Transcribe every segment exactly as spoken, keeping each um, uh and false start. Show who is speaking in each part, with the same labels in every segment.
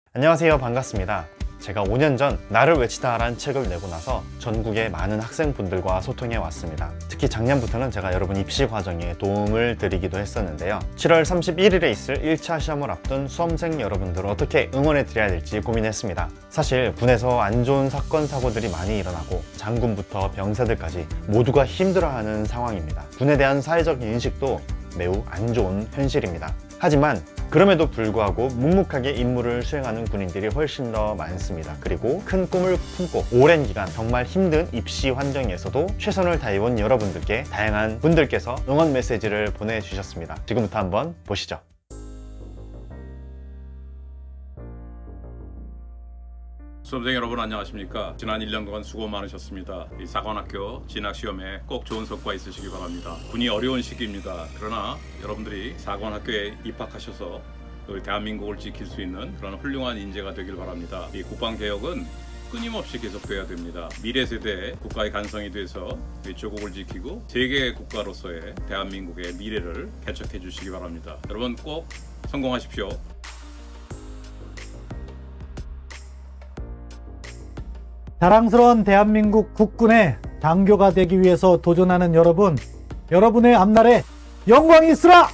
Speaker 1: 안녕하세요, 반갑습니다. 제가 오 년 전 나를 외치다 라는 책을 내고 나서 전국의 많은 학생분들과 소통해 왔습니다. 특히 작년부터는 제가 여러분 입시 과정에 도움을 드리기도 했었는데요. 칠월 삼십일일에 있을 일 차 시험을 앞둔 수험생 여러분들을 어떻게 응원해 드려야 될지 고민했습니다. 사실 군에서 안 좋은 사건 사고들이 많이 일어나고 장군부터 병사들까지 모두가 힘들어하는 상황입니다. 군에 대한 사회적 인식도 매우 안 좋은 현실입니다. 하지만 그럼에도 불구하고 묵묵하게 임무를 수행하는 군인들이 훨씬 더 많습니다. 그리고 큰 꿈을 품고 오랜 기간 정말 힘든 입시 환경에서도 최선을 다해온 여러분들께 다양한 분들께서 응원 메시지를 보내주셨습니다. 지금부터 한번 보시죠.
Speaker 2: 수험생 여러분 안녕하십니까. 지난 일 년 동안 수고 많으셨습니다. 이 사관학교 진학시험에 꼭 좋은 성과 있으시기 바랍니다. 군이 어려운 시기입니다. 그러나 여러분들이 사관학교에 입학하셔서 우리 대한민국을 지킬 수 있는 그런 훌륭한 인재가 되길 바랍니다. 이 국방개혁은 끊임없이 계속돼야 됩니다. 미래 세대의 국가의 간성이 돼서 조국을 지키고 세계 국가로서의 대한민국의 미래를 개척해 주시기 바랍니다. 여러분 꼭 성공하십시오.
Speaker 3: 자랑스러운 대한민국 국군의 장교가 되기 위해서 도전하는 여러분, 여러분의 앞날에 영광이 있으라!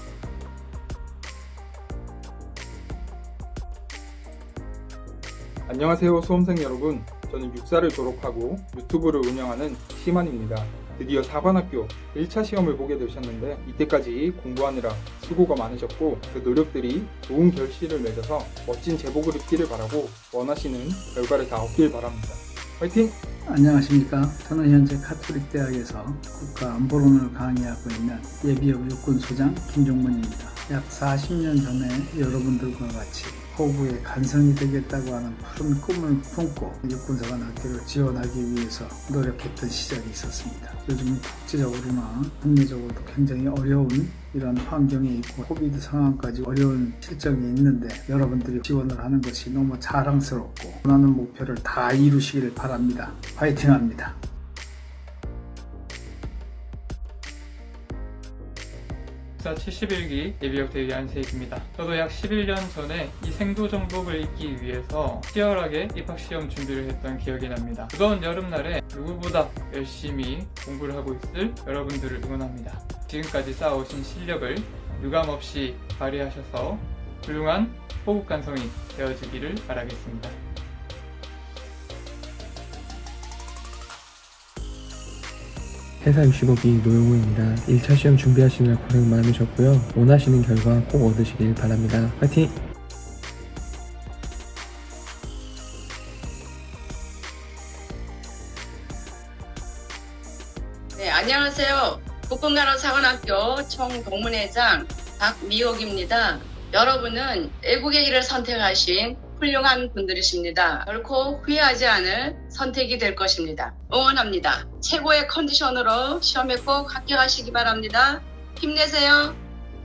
Speaker 4: 안녕하세요, 수험생 여러분. 저는 육사를 졸업하고 유튜브를 운영하는 시만입니다. 드디어 사관학교 일 차 시험을 보게 되셨는데 이때까지 공부하느라 수고가 많으셨고 그 노력들이 좋은 결실을 맺어서 멋진 제복을 입기를 바라고 원하시는 결과를 다 얻길 바랍니다. 화이팅!
Speaker 5: 안녕하십니까. 저는 현재 카톨릭 대학에서 국가안보론을 강의하고 있는 예비역 육군소장 김종문입니다. 약 사십 년 전에 여러분들과 같이 포부의 간성이 되겠다고 하는 푸른 꿈을 품고 육군사관학교를 지원하기 위해서 노력했던 시절이 있었습니다. 요즘 국제적으로나 국내적으로도 굉장히 어려운 이런 환경에 있고 코비드 상황까지 어려운 실정이 있는데 여러분들이 지원을 하는 것이 너무 자랑스럽고 원하는 목표를 다 이루시길 바랍니다. 화이팅합니다.
Speaker 6: 칠십일 기 예비역 대위 안세익입니다. 저도 약 십일 년 전에 이 생도 정복을 잇기 위해서 치열하게 입학시험 준비를 했던 기억이 납니다. 무더운 여름날에 누구보다 열심히 공부를 하고 있을 여러분들을 응원합니다. 지금까지 쌓아오신 실력을 유감없이 발휘하셔서 훌륭한 호국간성이 되어주기를 바라겠습니다.
Speaker 7: 회사 육십오기 노용우입니다. 일 차 시험 준비하시느라 고생 많으셨고요. 원하시는 결과 꼭 얻으시길 바랍니다. 화이팅!
Speaker 8: 네, 안녕하세요. 국군간호 사관학교 총동문회장 박미옥입니다. 여러분은 애국의 길을 선택하신 훌륭한 분들이십니다. 결코 후회하지 않을 선택이 될 것입니다. 응원합니다. 최고의 컨디션으로 시험에 꼭 합격하시기 바랍니다. 힘내세요.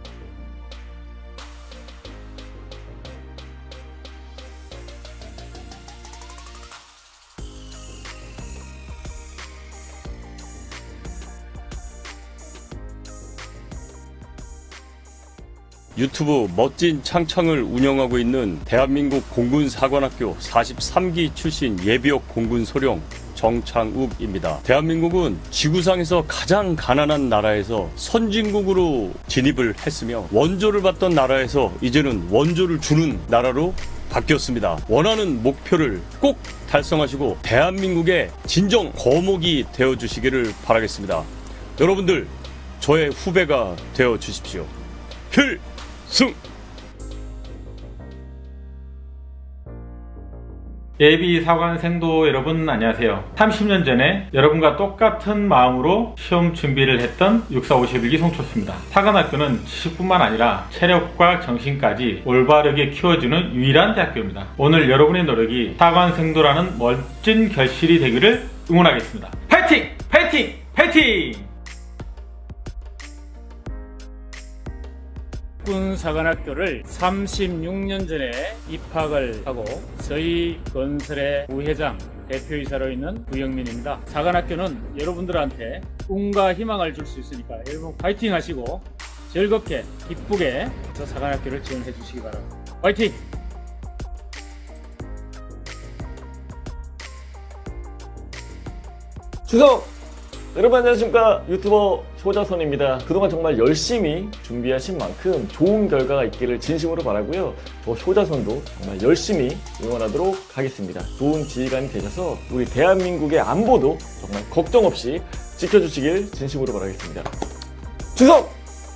Speaker 2: 유튜브 멋진 창창을 운영하고 있는 대한민국 공군사관학교 사십삼 기 출신 예비역 공군소령 정창욱입니다. 대한민국은 지구상에서 가장 가난한 나라에서 선진국으로 진입을 했으며 원조를 받던 나라에서 이제는 원조를 주는 나라로 바뀌었습니다. 원하는 목표를 꼭 달성하시고 대한민국의 진정 거목이 되어주시기를 바라겠습니다. 여러분들 저의 후배가 되어주십시오. 필승!
Speaker 9: 예비 사관생도 여러분 안녕하세요. 삼십 년 전에 여러분과 똑같은 마음으로 시험 준비를 했던 육사 오십일 기 송초수입니다. 사관학교는 지식뿐만 아니라 체력과 정신까지 올바르게 키워주는 유일한 대학교입니다. 오늘 여러분의 노력이 사관생도라는 멋진 결실이 되기를 응원하겠습니다. 파이팅! 파이팅! 파이팅!
Speaker 10: 육군사관학교를 삼십육 년 전에 입학을 하고 저희 건설의 부회장 대표이사로 있는 구영민입니다. 사관학교는 여러분들한테 꿈과 희망을 줄 수 있으니까 여러분 파이팅 하시고 즐겁게 기쁘게 사관학교를 지원해 주시기 바랍니다. 파이팅!
Speaker 11: 주석! 여러분 안녕하십니까, 유튜버 효자선입니다. 그동안 정말 열심히 준비하신 만큼 좋은 결과가 있기를 진심으로 바라고요. 저 효자선도 정말 열심히 응원하도록 하겠습니다. 좋은 지휘관이 되셔서 우리 대한민국의 안보도 정말 걱정 없이 지켜주시길 진심으로 바라겠습니다. 주석!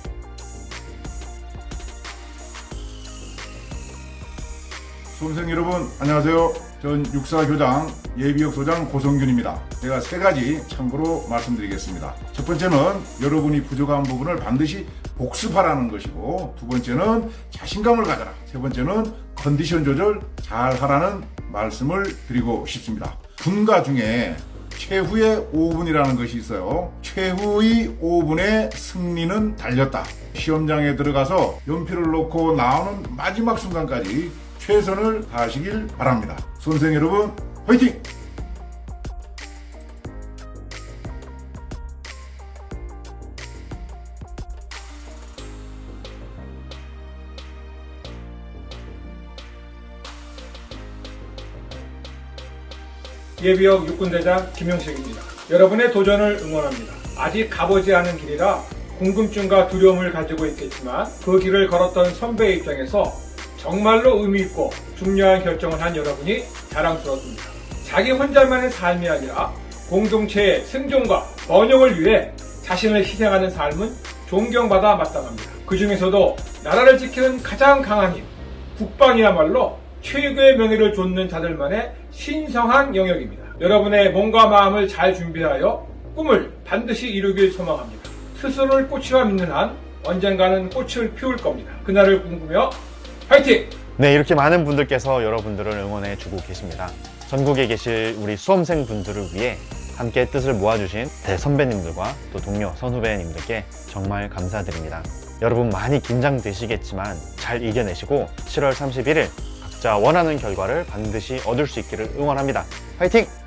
Speaker 12: 수험생 여러분 안녕하세요. 전 육사교장 예비역 소장 고성균입니다. 제가 세 가지 참고로 말씀드리겠습니다. 첫 번째는 여러분이 부족한 부분을 반드시 복습하라는 것이고, 두 번째는 자신감을 가져라, 세 번째는 컨디션 조절 잘 하라는 말씀을 드리고 싶습니다. 군가 중에 최후의 오 분이라는 것이 있어요. 최후의 오 분의 승리는 달렸다. 시험장에 들어가서 연필을 놓고 나오는 마지막 순간까지 최선을 다하시길 바랍니다. 수험생 여러분 화이팅!
Speaker 4: 예비역 육군대장 김용식입니다. 여러분의 도전을 응원합니다. 아직 가보지 않은 길이라 궁금증과 두려움을 가지고 있겠지만 그 길을 걸었던 선배의 입장에서 정말로 의미있고 중요한 결정을 한 여러분이 자랑스럽습니다. 자기 혼자만의 삶이 아니라 공동체의 생존과 번영을 위해 자신을 희생하는 삶은 존경받아 마땅합니다. 그 중에서도 나라를 지키는 가장 강한 힘, 국방이야말로 최고의 명예를 좇는 자들만의 신성한 영역입니다. 여러분의 몸과 마음을 잘 준비하여 꿈을 반드시 이루길 소망합니다. 스스로를 꽃이라 믿는 한 언젠가는 꽃을 피울 겁니다. 그날을 꿈꾸며 화이팅!
Speaker 1: 네, 이렇게 많은 분들께서 여러분들을 응원해 주고 계십니다. 전국에 계실 우리 수험생 분들을 위해 함께 뜻을 모아주신 대선배님들과 또 동료 선후배님들께 정말 감사드립니다. 여러분 많이 긴장되시겠지만 잘 이겨내시고 칠월 삼십일일 각자 원하는 결과를 반드시 얻을 수 있기를 응원합니다. 화이팅!